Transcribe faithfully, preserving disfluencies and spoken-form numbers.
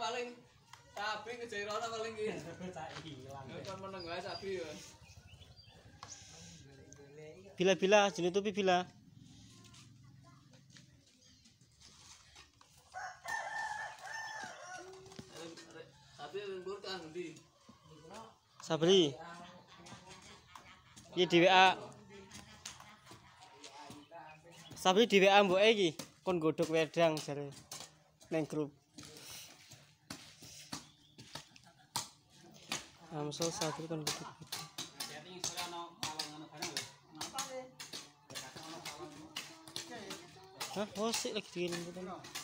paling sapi kejairana paling iki. Kon meneng wae sapi yo. Bila-bila jeneng tupi bila. Sapi lembur kan ndi? Sabri. Iki di W A. Sabri di W A mboke iki kon godhog wedang jare neng grup. Amsel Sabri kon godhog. Hah, oh sik lagi dikirim.